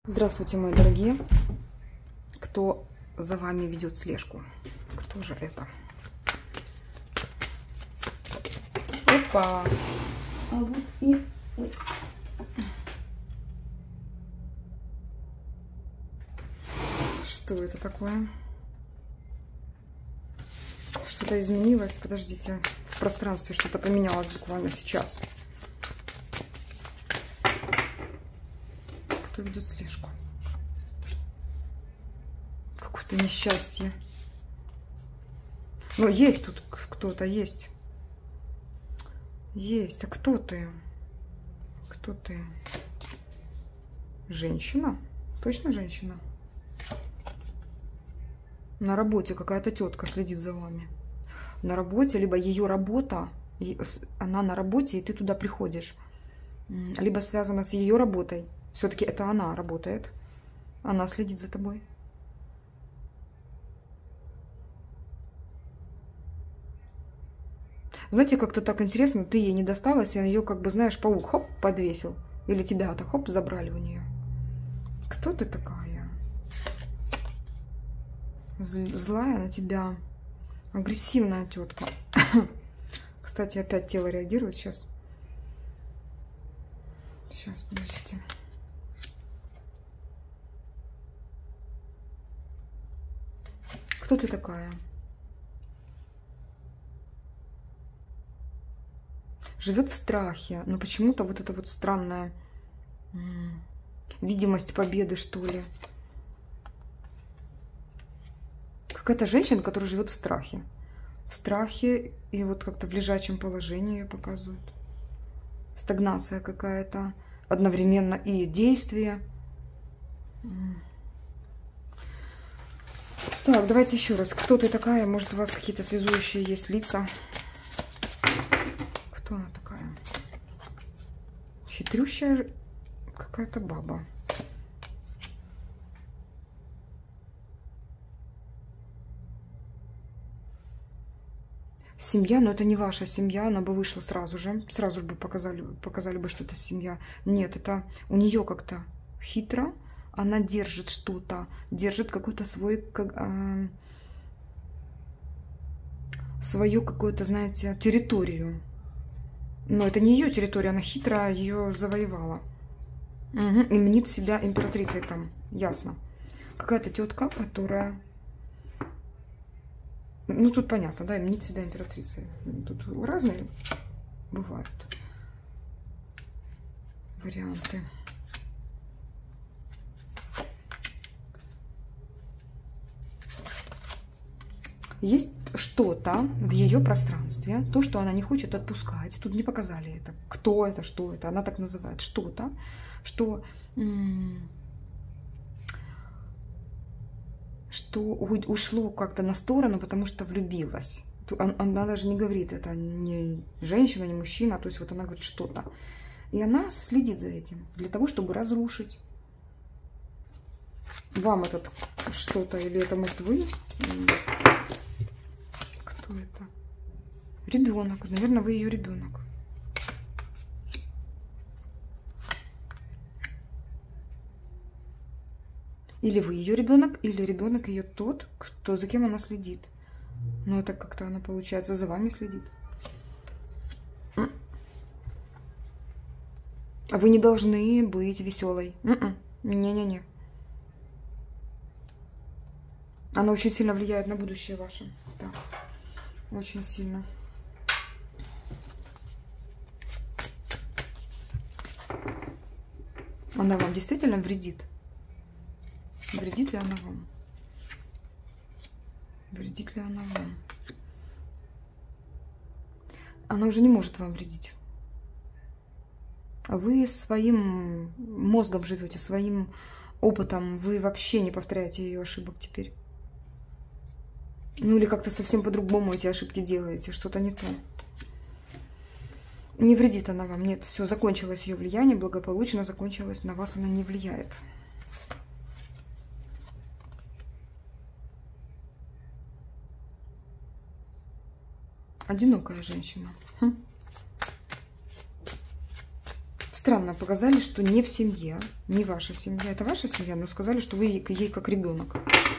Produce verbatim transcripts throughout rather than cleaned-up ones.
Здравствуйте, мои дорогие. Кто за вами ведет слежку? Кто же это? Опа! А вот и... Ой. Что это такое? Что-то изменилось? Подождите. В пространстве что-то поменялось буквально сейчас. Кто ведет слежку? Какое-то несчастье. Ну, есть тут кто-то, есть. Есть. А кто ты? Кто ты? Женщина? Точно женщина? На работе какая-то тетка следит за вами. На работе, либо ее работа, она на работе, и ты туда приходишь. Либо связана с ее работой. Все-таки это она работает. Она следит за тобой. Знаете, как-то так интересно, ты ей не досталась, и ее, как бы, знаешь, паук, хоп, подвесил. Или тебя-то, хоп, забрали у нее. Кто ты такая? Злая на тебя. Агрессивная тетка. Кстати, опять тело реагирует сейчас. Сейчас, подождите. Кто ты такая? Живет в страхе, но почему-то вот эта вот странная видимость победы, что ли. Какая-то женщина, которая живет в страхе. В страхе и вот как-то в лежачем положении ее показывают. Стагнация какая-то. Одновременно и действие. Так, давайте еще раз. Кто ты такая? Может, у вас какие-то связующие есть лица? Кто она такая? Хитрющая какая-то баба. Семья, но это не ваша семья, она бы вышла сразу же. Сразу же бы показали, показали бы, что это семья. Нет, это у нее как-то хитро. Она держит что-то, держит какой-то свой, как, э, свою какую-то, знаете, территорию. Но это не ее территория, она хитро ее завоевала. Угу. И мнит себя императрицей там, ясно. Какая-то тетка, которая... Ну, тут понятно, да, мнит себя императрицей. Тут разные бывают варианты. Есть что-то в ее пространстве, то, что она не хочет отпускать. Тут не показали это. Кто это, что это. Она так называет. Что-то, что, что ушло как-то на сторону, потому что влюбилась. Она даже не говорит, это не женщина, не мужчина. То есть вот она говорит что-то. И она следит за этим для того, чтобы разрушить. Вам этот что-то, или это может вы? Кто это? Ребенок. Наверное, вы ее ребенок. Или вы ее ребенок, или ребенок ее тот, кто, за кем она следит. Но это как-то она, получается, за вами следит. А вы не должны быть веселой. Не-не-не. Она очень сильно влияет на будущее ваше. Да. Очень сильно. Она вам действительно вредит? Вредит ли она вам? Вредит ли она вам? Она уже не может вам вредить. Вы своим мозгом живете, своим опытом. Вы вообще не повторяете ее ошибок теперь. Ну или как-то совсем по-другому эти ошибки делаете. Что-то не то. Не вредит она вам. Нет, все, закончилось ее влияние, благополучно закончилось. На вас она не влияет. Одинокая женщина. Хм. В Странно, показали, что не в семье, не ваша семья. Это ваша семья, но сказали, что вы ей, ей как ребенок.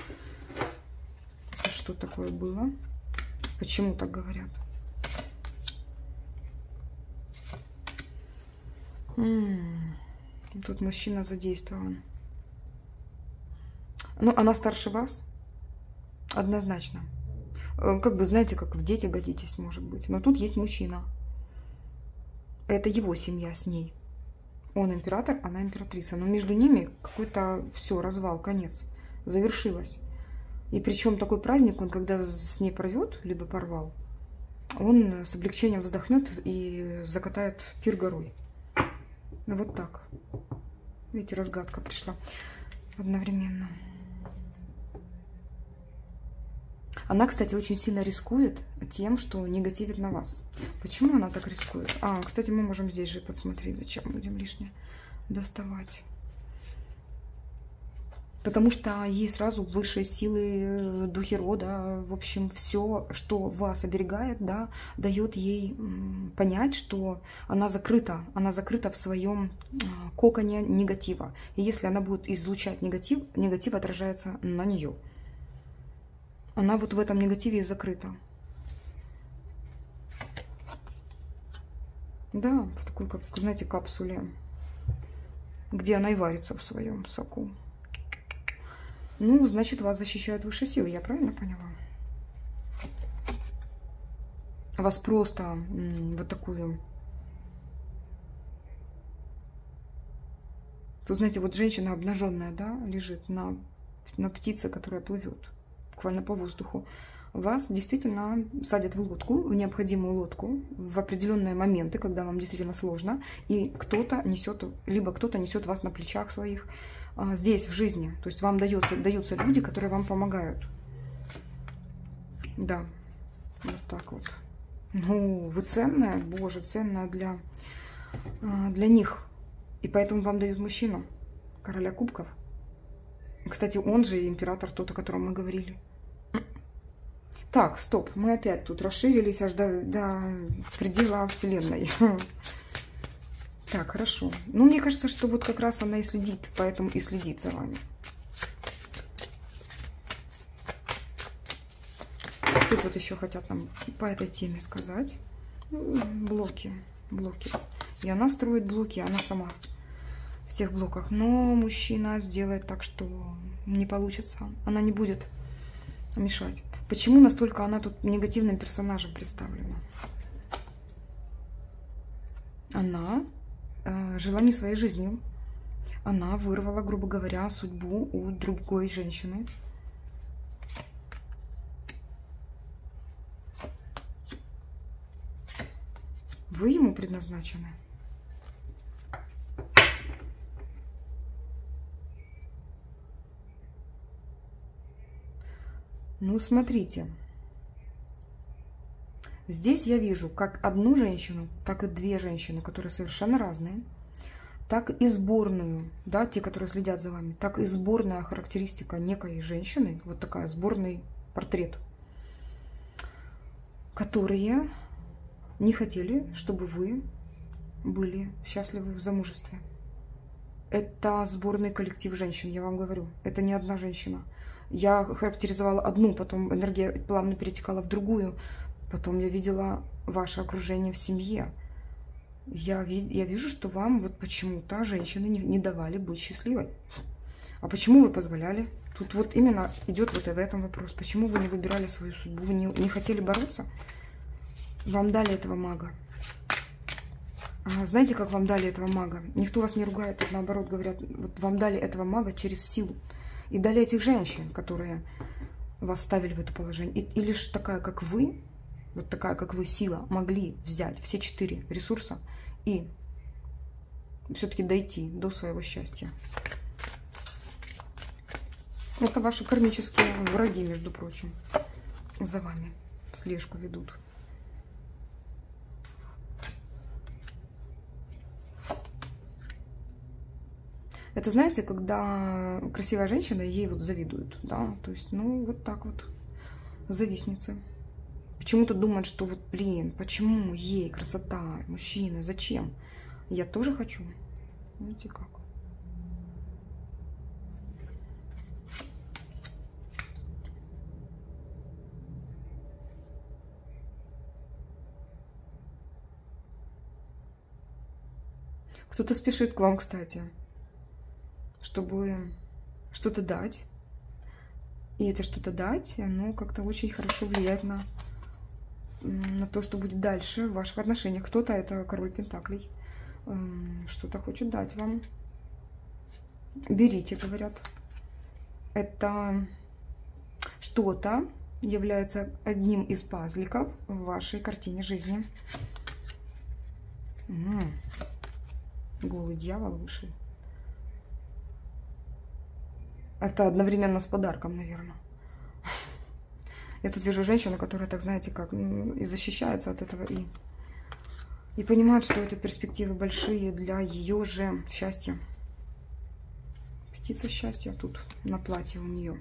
Что такое было? Почему так говорят? М-м, тут мужчина задействован. Ну, она старше вас? Однозначно. Как бы, знаете, как в дети годитесь, может быть. Но тут есть мужчина. Это его семья с ней. Он император, она императрица. Но между ними какой-то все, развал, конец. Завершилось. И причем такой праздник, он когда с ней порвет, либо порвал, он с облегчением вздохнет и закатает пир горой. Ну вот так. Видите, разгадка пришла одновременно. Она, кстати, очень сильно рискует тем, что негативит на вас. Почему она так рискует? А, кстати, мы можем здесь же подсмотреть, зачем будем лишнее доставать. Потому что ей сразу высшие силы, духи рода, в общем, все, что вас оберегает, да, дает ей понять, что она закрыта, она закрыта в своем коконе негатива. И если она будет излучать негатив, негатив отражается на нее. Она вот в этом негативе и закрыта. Да, в такой, как, знаете, капсуле, где она и варится в своем соку. Ну, значит, вас защищают высшие силы, я правильно поняла? Вас просто м, вот такую... Тут, знаете, вот женщина обнаженная, да, лежит на, на птице, которая плывет буквально по воздуху. Вас действительно садят в лодку, в необходимую лодку, в определенные моменты, когда вам действительно сложно, и кто-то несет, либо кто-то несет вас на плечах своих, здесь, в жизни. То есть вам дается, даются люди, которые вам помогают. Да, вот так вот. Ну, вы ценная, боже, ценная для, для них. И поэтому вам дают мужчину, короля кубков. Кстати, он же император, тот, о котором мы говорили. Так, стоп, мы опять тут расширились аж до, до предела вселенной. Так, хорошо. Ну, мне кажется, что вот как раз она и следит, поэтому и следит за вами. Что тут еще хотят нам по этой теме сказать? Блоки, блоки. И она строит блоки, она сама в тех блоках. Но мужчина сделает так, что не получится. Она не будет мешать. Почему настолько она тут негативным персонажем представлена? Она э, жила не своей жизнью. Она вырвала, грубо говоря, судьбу у другой женщины. Вы ему предназначены. Ну, смотрите. Здесь я вижу как одну женщину, так и две женщины, которые совершенно разные. Так и сборную, да, те, которые следят за вами, так и сборная характеристика некой женщины, вот такая сборный портрет, которые не хотели, чтобы вы были счастливы в замужестве. Это сборный коллектив женщин, я вам говорю. Это не одна женщина. Я характеризовала одну, потом энергия плавно перетекала в другую. Потом я видела ваше окружение в семье. Я, я вижу, что вам вот почему-то женщины не, не давали быть счастливой. А почему вы позволяли? Тут вот именно идет вот и в этом вопрос. Почему вы не выбирали свою судьбу? Вы не, не хотели бороться? Вам дали этого мага. А знаете, как вам дали этого мага? Никто вас не ругает, тут наоборот говорят, вот вам дали этого мага через силу. И дали этих женщин, которые вас ставили в это положение. И, и лишь такая, как вы, вот такая, как вы, сила, могли взять все четыре ресурса и все-таки дойти до своего счастья. Это ваши кармические враги, между прочим, за вами слежку ведут. Это, знаете, когда красивая женщина, ей вот завидуют, да, то есть, ну, вот так вот, завистницы. Почему-то думают, что вот, блин, почему ей красота, мужчина, зачем? Я тоже хочу. Видите как. Кто-то спешит к вам, кстати, чтобы что-то дать. И это что-то дать, оно как-то очень хорошо влияет на, на то, что будет дальше в ваших отношениях. Кто-то, это король пентаклей, что-то хочет дать вам. Берите, говорят. Это что-то является одним из пазликов в вашей картине жизни. М-м. Голый дьявол вышел. Это одновременно с подарком, наверное. Я тут вижу женщину, которая, так знаете, как и защищается от этого, и, и понимает, что это перспективы большие для ее же счастья. Птица счастья тут на платье у нее.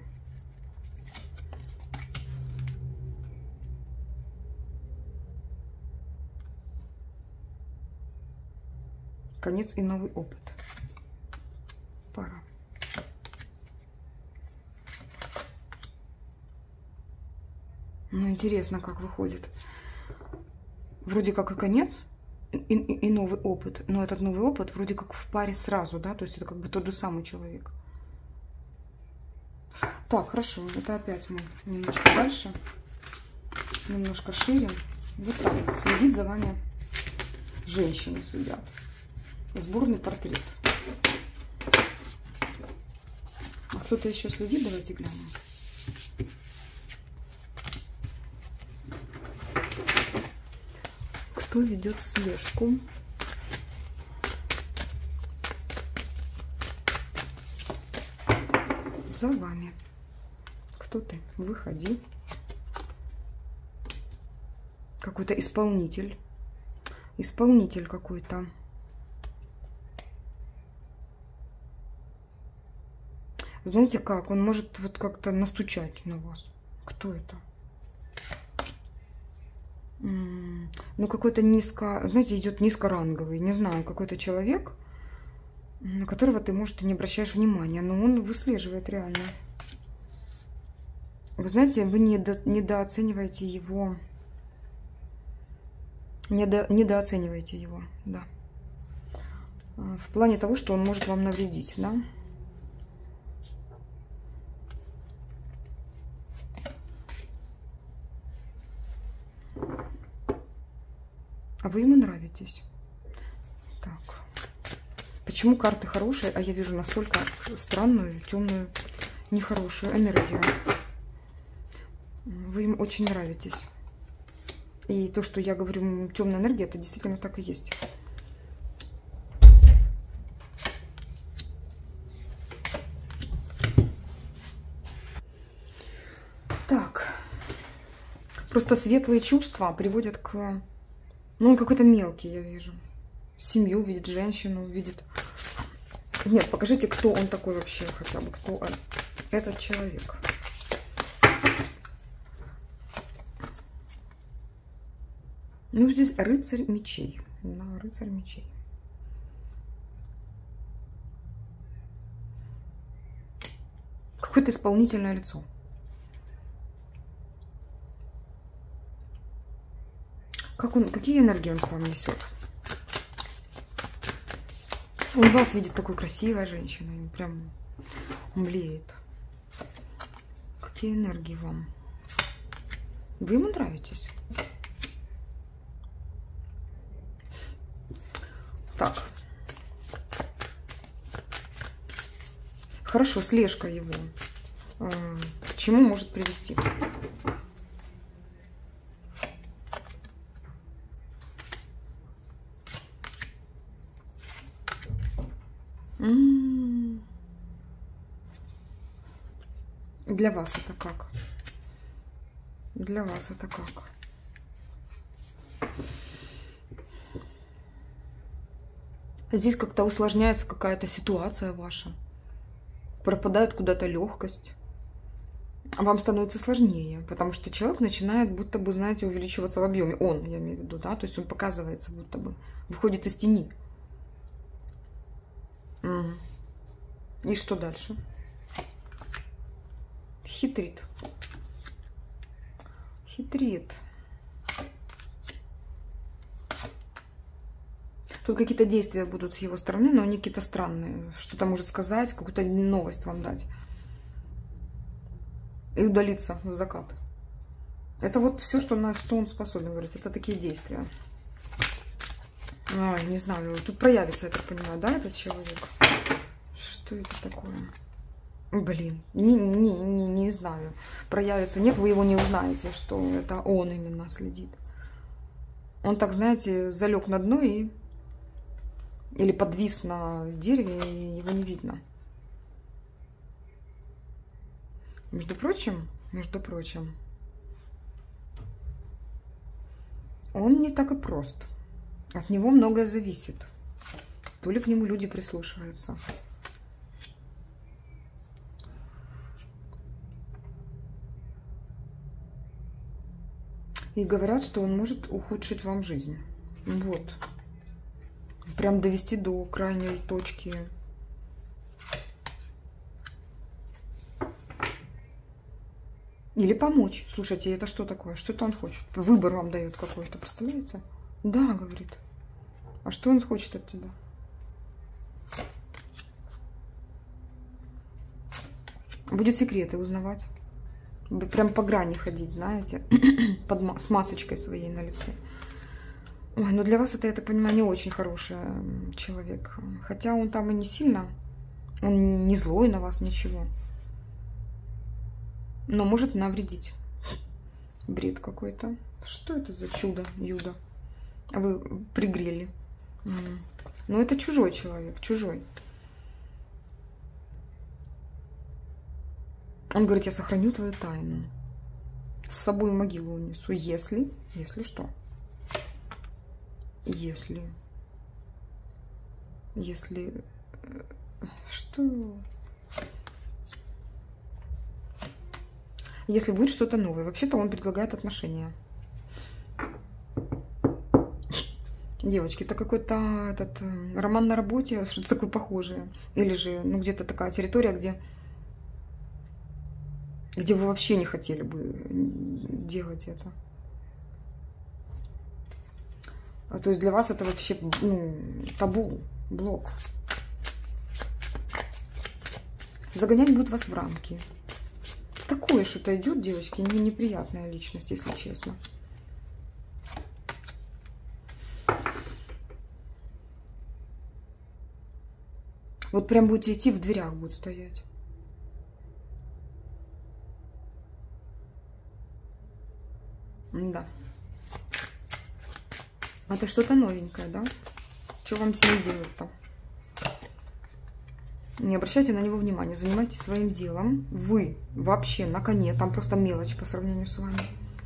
Конец и новый опыт. Пара. Ну, интересно, как выходит. Вроде как и конец, и, и, и новый опыт. Но этот новый опыт вроде как в паре сразу, да? То есть это как бы тот же самый человек. Так, хорошо. Это опять мы немножко дальше. Немножко шире. Вот так. Следит за вами. Женщины следят. Сборный портрет. А кто-то еще следит? Давайте глянем. Кто ведет слежку? За вами. Кто ты? Выходи. Какой-то исполнитель. Исполнитель какой-то. Знаете как? Он может вот как-то настучать на вас. Кто это? Ну, какой-то низко, знаете, идет низкоранговый, не знаю, какой-то человек, на которого ты, может, и не обращаешь внимания, но он выслеживает реально. Вы знаете, вы недо, недооцениваете его, недо, недооцениваете его, да. В плане того, что он может вам навредить, да. А вы ему нравитесь. Так. Почему карты хорошие, а я вижу настолько странную, темную, нехорошую энергию? Вы им очень нравитесь. И то, что я говорю, темная энергия, это действительно так и есть. Так. Просто светлые чувства приводят к... Ну, он какой-то мелкий, я вижу. Семью видит, женщину видит. Нет, покажите, кто он такой вообще хотя бы. Кто он? Этот человек. Ну, здесь рыцарь мечей. Да, рыцарь мечей. Какое-то исполнительное лицо. Как он, какие энергии он к вам несет? Он вас видит такой красивой женщиной, прям млеет. Какие энергии вам? Вы ему нравитесь? Так. Хорошо, слежка его. К чему может привести? Для вас это как? Для вас это как? Здесь как-то усложняется какая-то ситуация ваша. Пропадает куда-то легкость. А вам становится сложнее, потому что человек начинает будто бы, знаете, увеличиваться в объеме. Он, я имею в виду, да, то есть он показывается будто бы, выходит из тени. Угу. И что дальше? Хитрит. Хитрит. Тут какие-то действия будут с его стороны, но они какие-то странные. Что-то может сказать, какую-то новость вам дать. И удалиться в закат. Это вот все, что, на что он способен, говорить. Это такие действия. Ой, не знаю, тут проявится, я так понимаю, да, этот человек? Что это такое? Блин, не, не, не, не знаю. Проявится. Нет, вы его не узнаете, что это он именно следит. Он так, знаете, залег на дно и... Или подвис на дереве, и его не видно. Между прочим, между прочим, он не так и прост. От него многое зависит. То ли к нему люди прислушиваются. И говорят, что он может ухудшить вам жизнь. Вот. Прям довести до крайней точки. Или помочь. Слушайте, это что такое? Что-то он хочет. Выбор вам дает какой-то, представляете? Да, говорит. А что он хочет от тебя? Будет секреты узнавать. Прям по грани ходить, знаете. Под, с масочкой своей на лице. Ой, ну для вас это, я так понимаю, не очень хороший человек. Хотя он там и не сильно. Он не злой на вас, ничего. Но может навредить. Бред какой-то. Что это за чудо, юдо? Вы пригрели. Ну это чужой человек, чужой. Он говорит, я сохраню твою тайну. С собой в могилу унесу. Если, если что. Если, если, что, если будет что-то новое. Вообще-то он предлагает отношения. Девочки, это какой-то этот роман на работе, что-то такое похожее. Или же, ну, где-то такая территория, где, где вы вообще не хотели бы делать это. То есть для вас это вообще, ну, табу, блок. Загонять будут вас в рамки. Такое что-то идет, девочки, не неприятная личность, если честно. Вот прям будете идти, в дверях будет стоять. Да. Это что-то новенькое, да? Что вам с ним делать-то? Не обращайте на него внимания. Занимайтесь своим делом. Вы вообще на коне. Там просто мелочь по сравнению с вами.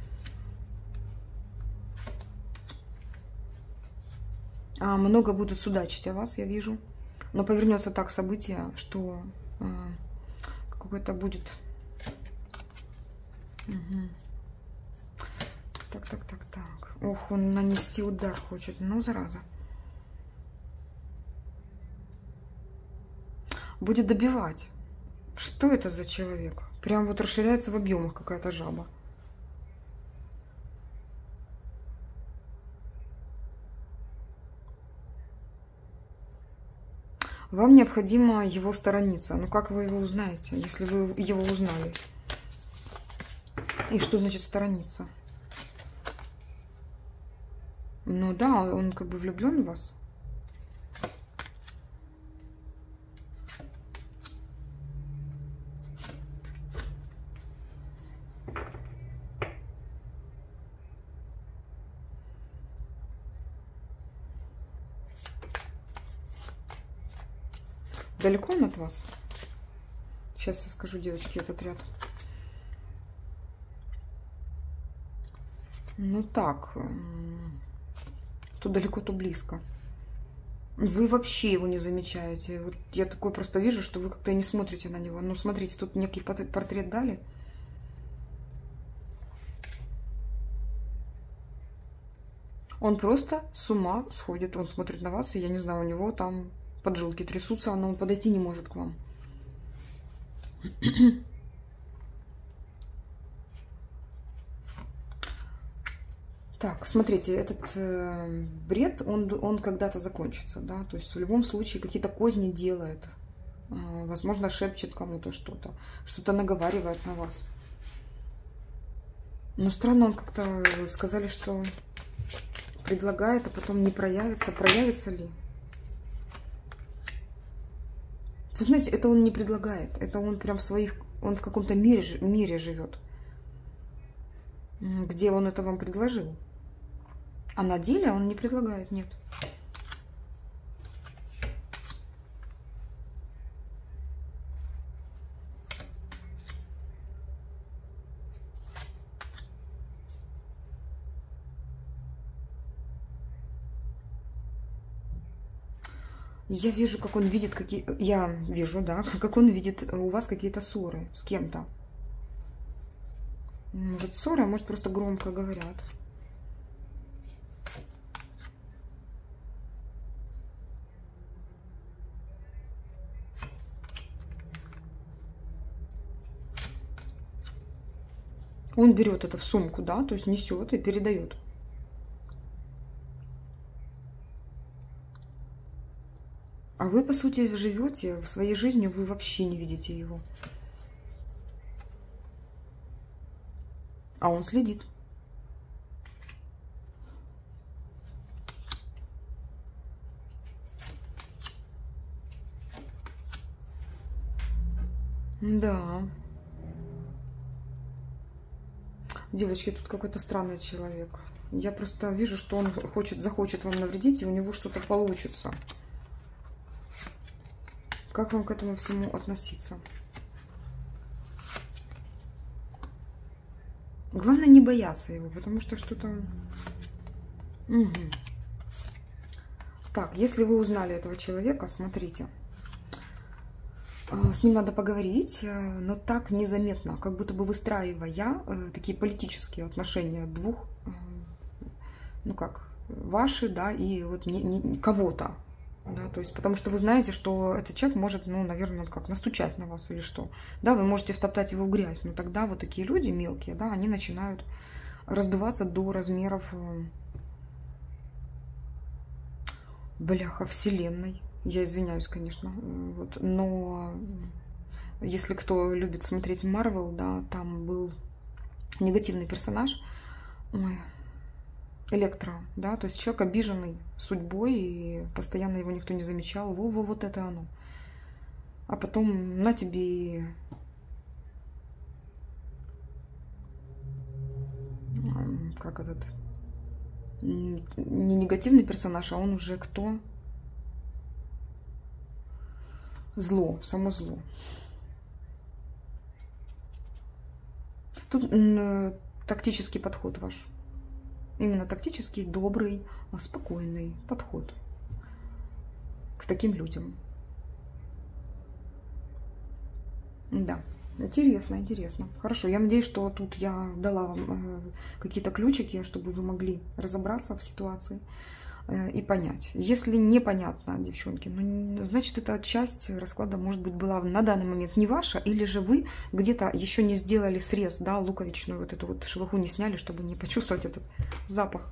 А, много будут судачить о вас, я вижу. Но повернется так событие, что а, какое-то будет... Угу. Так, так, так, так. Ох, он нанести удар хочет. Ну, зараза. Будет добивать. Что это за человек? Прям вот расширяется в объемах какая-то жаба. Вам необходимо его сторониться. Ну, как вы его узнаете, если вы его узнали? И что значит сторониться? Ну да, он как бы влюблен в вас. Далеко он от вас? Сейчас я скажу, девочки, этот ряд. Ну так... То далеко, то близко. Вы вообще его не замечаете. Вот я такое просто вижу, что вы как-то не смотрите на него. Ну, смотрите, тут некий портрет дали. Он просто с ума сходит. Он смотрит на вас, и я не знаю, у него там поджилки трясутся, но он подойти не может к вам. Так, смотрите, этот э, бред, он, он когда-то закончится, да, то есть в любом случае какие-то козни делает, э, возможно, шепчет кому-то что-то, что-то наговаривает на вас. Но странно, он как-то сказали, что предлагает, а потом не проявится. Проявится ли? Вы знаете, это он не предлагает, это он прям в своих, он в каком-то мире, мире живет, где он это вам предложил. А на деле он не предлагает, нет. Я вижу, как он видит какие... Я вижу, да, как он видит у вас какие-то ссоры с кем-то. Может, ссоры, а может, просто громко говорят. Он берет это в сумку, да, то есть несет и передает. А вы, по сути, живете в своей жизни, вы вообще не видите его. А он следит. Да. Девочки, тут какой-то странный человек. Я просто вижу, что он хочет, захочет вам навредить, и у него что-то получится. Как вам к этому всему относиться? Главное не бояться его, потому что что-то... Угу. Так, если вы узнали этого человека, смотрите. С ним надо поговорить, но так незаметно, как будто бы выстраивая такие политические отношения двух, ну как, ваши, да, и вот не, не, кого-то. Да, то есть, потому что вы знаете, что этот человек может, ну, наверное, как настучать на вас или что. Да, вы можете втоптать его в грязь, но тогда вот такие люди мелкие, да, они начинают раздуваться до размеров, бляха, вселенной. Я извиняюсь, конечно, вот, но если кто любит смотреть Марвел, да, там был негативный персонаж, ой, Электро, да, то есть человек обиженный судьбой, и постоянно его никто не замечал, во-во, вот это оно. А потом на тебе и... как этот, не негативный персонаж, а он уже кто? Зло, само зло. Тут тактический подход ваш. Именно тактический, добрый, спокойный подход к таким людям. Да, интересно, интересно. Хорошо, я надеюсь, что тут я дала вам какие-то ключики, чтобы вы могли разобраться в ситуации и понять. Если непонятно, девчонки, ну, значит, эта часть расклада, может быть, была на данный момент не ваша, или же вы где-то еще не сделали срез, да, луковичную вот эту вот шелуху не сняли, чтобы не почувствовать этот запах.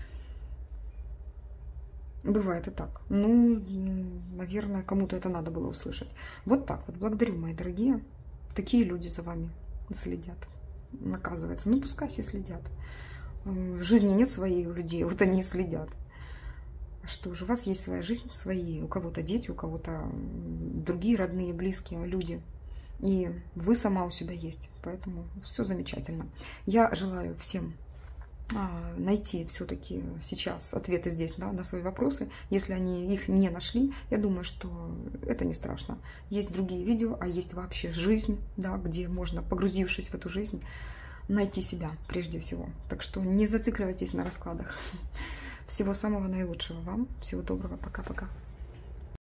Бывает и так. Ну, наверное, кому-то это надо было услышать. Вот так вот. Благодарю, мои дорогие. Такие люди за вами следят. Оказывается. Ну, пускай все следят. В жизни нет своей у людей, вот они и следят. Что же, у вас есть своя жизнь, свои, у кого-то дети, у кого-то другие родные, близкие люди. И вы сама у себя есть. Поэтому все замечательно. Я желаю всем найти все-таки сейчас ответы здесь, да, на свои вопросы. Если они их не нашли, я думаю, что это не страшно. Есть другие видео, а есть вообще жизнь, да, где можно, погрузившись в эту жизнь, найти себя прежде всего. Так что не зацикливайтесь на раскладах. Всего самого наилучшего вам. Всего доброго. Пока-пока.